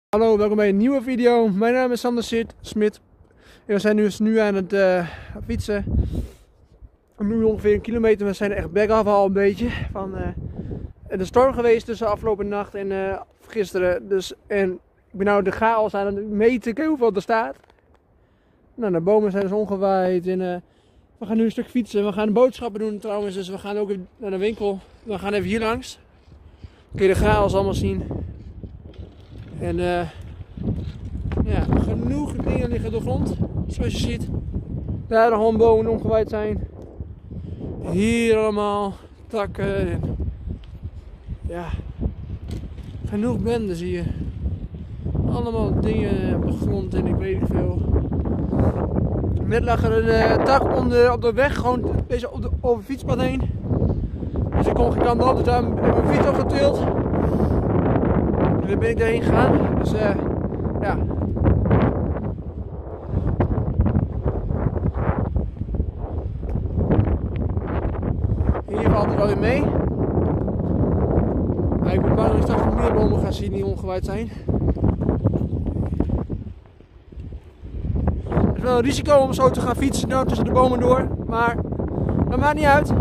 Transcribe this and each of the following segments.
Hallo, welkom bij een nieuwe video. Mijn naam is Sander Smit. We zijn nu aan het fietsen. Nu ongeveer 1 kilometer. We zijn echt back-off al een beetje. Van de storm geweest tussen afgelopen nacht en gisteren. En ik ben nou de chaos aan het meten. Kijk hoeveel er staat. Nou, de bomen zijn dus ongewaaid. En we gaan nu een stuk fietsen. We gaan boodschappen doen trouwens. Dus we gaan ook even naar de winkel. We gaan even hier langs. Kun je de chaos allemaal zien. En ja, genoeg dingen liggen door de grond, zoals je ziet. Daar gewoon bomen omgewaaid zijn. Hier allemaal takken. En ja, genoeg benden zie je. Allemaal dingen op de grond en ik weet niet veel. Net lag er een tak op de weg, gewoon over het fietspad heen. Dus ik kon geen kant op, dus daar heb ik mijn fiets opgetild. En dan ben ik daarheen gegaan, dus ja. Hier valt het wel weer mee. Maar ik ben bang dat ik straks nog meer bomen ga zien die ongewaaid zijn. Het is wel een risico om zo te gaan fietsen nou, tussen de bomen door, maar dat maakt niet uit.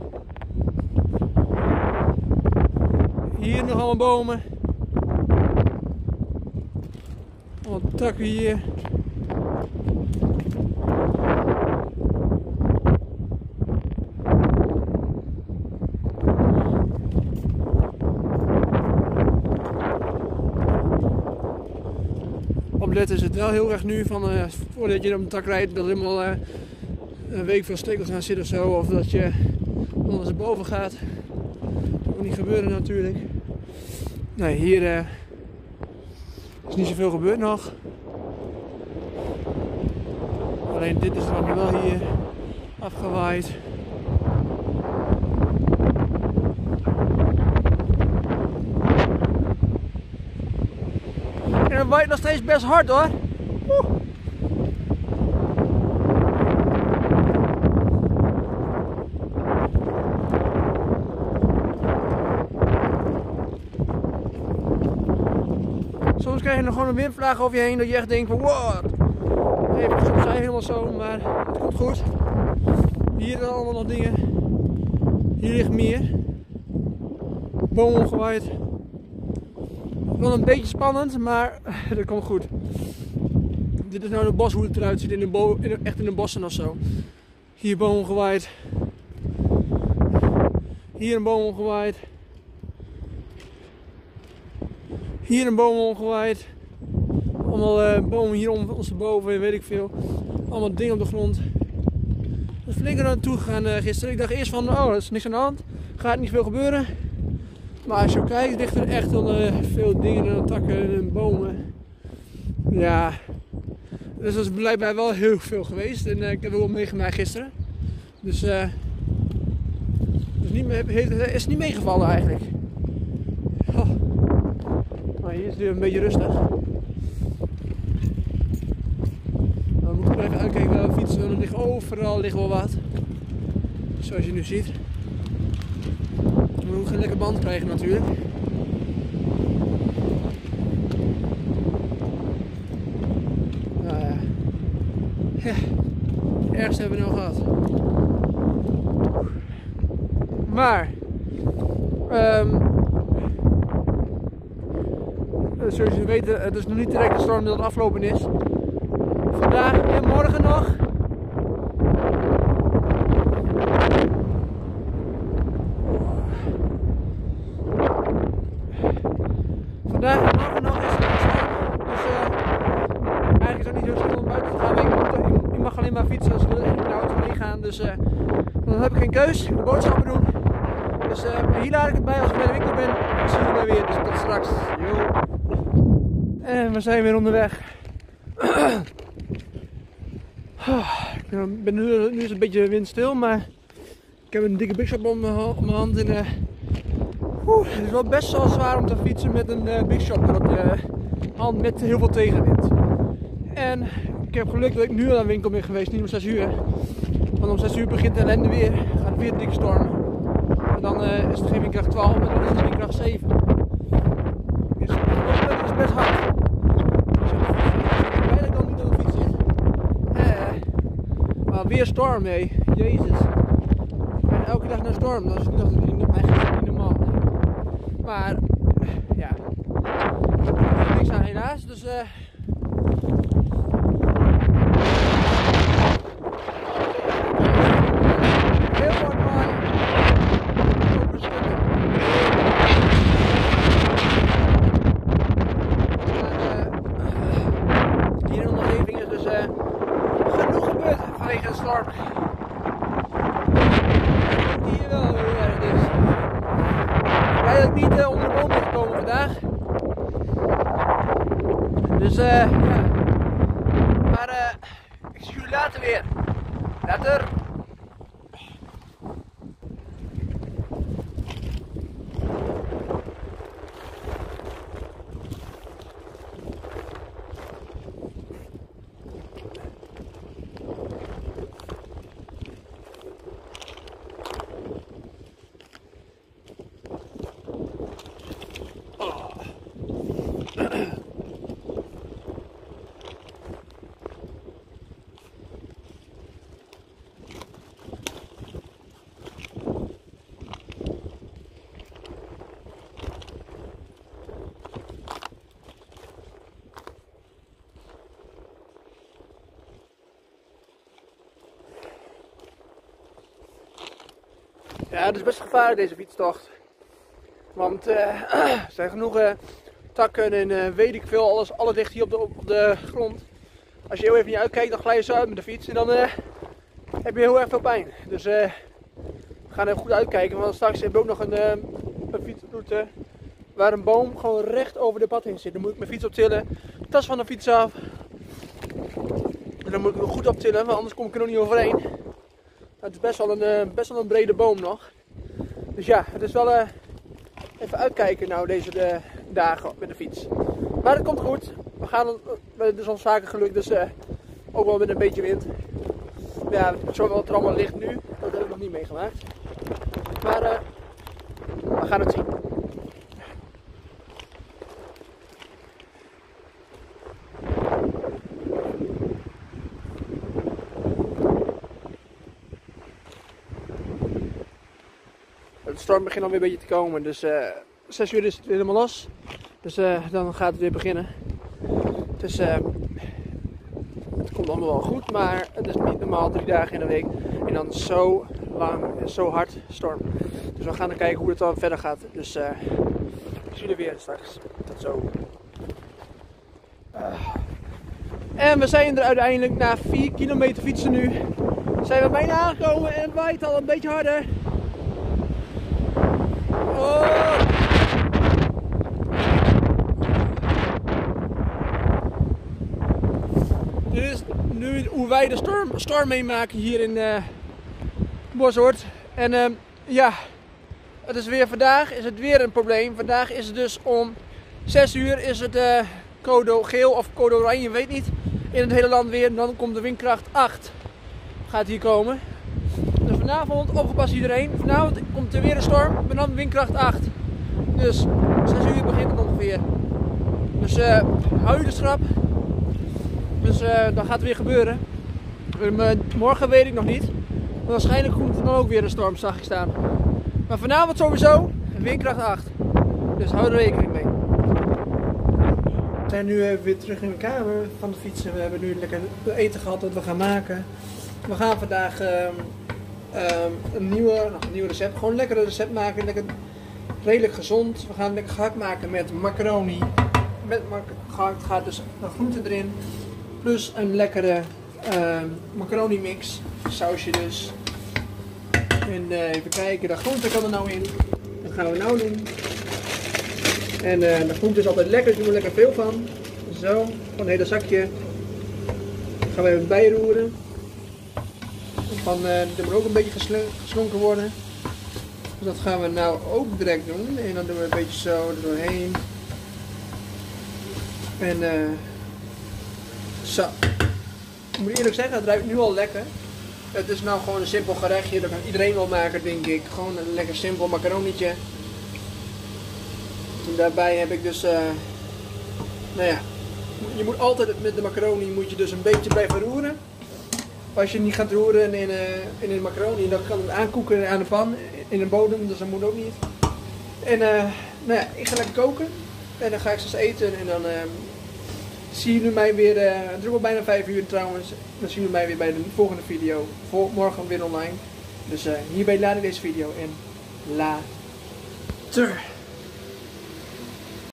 Hier nog allemaal bomen. Allemaal takken hier. Opletten is het wel heel erg nu van voordat je op een tak rijdt dat er helemaal een week veel stekels gaan zitten of zo, of dat je anders erboven gaat. Dat moet niet gebeuren natuurlijk. Nee, hier is niet zoveel gebeurd nog. Alleen dit is dan wel hier afgewaaid. En het waait nog steeds best hard hoor. Soms krijg je nog gewoon een windvlaag over je heen dat je echt denkt van what? Even soms zijn helemaal zo, maar het komt goed. Hier zijn allemaal nog dingen. Hier ligt meer. Bomen omgewaaid. Wel een beetje spannend, maar dat komt goed. Dit is nou de bos hoe het eruit ziet, echt in de bossen of zo. Hier boom omgewaaid. Hier een boom omgewaaid. Hier een boom omgewaaid. Allemaal bomen hier ondersteboven en weet ik veel. Allemaal dingen op de grond. Er is flink aan toe gegaan gisteren. Ik dacht eerst van, oh, er is niks aan de hand. Gaat niet veel gebeuren. Maar als je kijkt, ligt er echt wel veel dingen en takken en bomen. Ja. Dus dat is blijkbaar wel heel veel geweest. En ik heb het wel meegemaakt gisteren. Dus het is niet meegevallen eigenlijk. Oh. Maar hier is het weer een beetje rustig. Dan moeten we even uitkijken waar we fietsen. Er ligt overal wel wat. Zoals je nu ziet. We moeten een lekker band krijgen natuurlijk. Nou ja. Ja. Het ergste hebben we nou gehad. Maar zoals jullie weten, het is nog niet direct de storm dat het afgelopen is. Vandaag en morgen nog. Vandaag en morgen nog is het niet storm. Dus eigenlijk is het niet heel snel om buiten te gaan. Ik mag alleen maar fietsen als ik in de auto meegaan. Dus dan heb ik geen keus. Ik moet boodschappen doen. Dus hier laat ik het bij als ik bij de winkel ben. Dan zie je mij weer. Dus tot straks. Yo. En we zijn weer onderweg. Nu is het een beetje windstil, maar ik heb een dikke Big Shot op mijn hand. En, het is wel best wel zwaar om te fietsen met een Big Shot op je hand met heel veel tegenwind. En ik heb geluk dat ik nu aan de winkel ben geweest, niet om 6 uur. Want om 6 uur begint de ellende weer. Gaat het weer dik stormen. En dan is het geen windkracht 12, maar dan is het windkracht 7. Dus dat is best hard. weer storm mee. Jezus. En elke dag naar storm, dat is eigenlijk niet normaal. Maar ja, er is niks aan helaas. Dus heel hard waaien. Open stukken. Hier in de omgeving is dus genoeg gebeurd vanwege de storm. Hier wel heel erg dus. Blij dat ik niet onder de boom ben gekomen vandaag. Dus ja. Maar ik zie jullie later weer. Later. Ja, het is best gevaarlijk deze fietstocht. Want er zijn genoeg takken en weet ik veel, alles ligt hier op de grond. Als je heel even niet uitkijkt, dan glij je zo uit met de fiets en dan heb je heel erg veel pijn. Dus we gaan even goed uitkijken, want straks heb ik ook nog een fietsroute waar een boom gewoon recht over de pad heen zit. Dan moet ik mijn fiets optillen, de tas van de fiets af. En dan moet ik hem goed optillen, want anders kom ik er nog niet overheen. Het is best wel een brede boom nog. Dus ja, het is wel even uitkijken nou deze dagen met de fiets. Maar het komt goed. Het is ons vaker gelukt, dus ook wel met een beetje wind. Ja, zowel het er allemaal ligt nu, dat heb ik nog niet meegemaakt. Maar we gaan het zien. De storm begint alweer een beetje te komen, dus 6 uur is het weer helemaal los. Dus dan gaat het weer beginnen. Dus het komt allemaal wel goed, maar het is niet normaal 3 dagen in de week. En dan zo lang en zo hard storm. Dus we gaan dan kijken hoe het dan verder gaat. Dus ik zie jullie weer straks. Tot zo. En we zijn er uiteindelijk na 4 kilometer fietsen nu. Zijn we bijna aangekomen en het waait al een beetje harder. Oh. Dit is nu hoe wij de storm meemaken hier in Boshorst. En ja, het is weer vandaag is het weer een probleem. Vandaag is het dus om 6 uur is het code geel of code oranje, weet niet. In het hele land weer. En dan komt de windkracht 8. Gaat hier komen. Dus vanavond, opgepast iedereen. Vanavond komt er weer een storm, maar dan windkracht 8. Dus 6 uur begint het ongeveer. Dus hou je de schrap. Dus dan gaat het weer gebeuren. Morgen weet ik nog niet. Maar waarschijnlijk komt er dan ook weer een storm, zag ik staan. Maar vanavond sowieso windkracht 8. Dus hou er rekening mee. We zijn nu weer terug in de kamer van de fietsen. We hebben nu lekker eten gehad dat we gaan maken. We gaan vandaag een nieuw recept. Gewoon een lekker recept maken. Lekker, redelijk gezond. We gaan lekker gehakt maken met macaroni. Met gehakt gaat dus een groente erin. Plus een lekkere macaroni mix. Sausje dus. En even kijken. De groente kan er nou in. Dat gaan we nou doen. En de groente is altijd lekker. Dus doen we lekker veel van. Zo. Gewoon een hele zakje. Dat gaan we even bijroeren. Dit moet ook een beetje geslonken worden. Dus dat gaan we nou ook direct doen. En dan doen we een beetje zo er doorheen. En zo. Ik moet eerlijk zeggen, het ruikt nu al lekker. Het is nou gewoon een simpel gerechtje. Dat kan iedereen wel maken, denk ik. Gewoon een lekker simpel macaronietje. En daarbij heb ik dus, nou ja, je moet altijd met de macaroni moet je dus een beetje blijven roeren. als je het niet gaat roeren in een macaroni, dan kan het aankoeken aan de pan in een bodem, dus dat moet ook niet. En nou ja, ik ga lekker koken en dan ga ik straks eten en dan zien jullie mij weer, het is al bijna 5 uur trouwens, dan zien jullie mij weer bij de volgende video, morgen weer online. Dus hierbij laat ik deze video en later.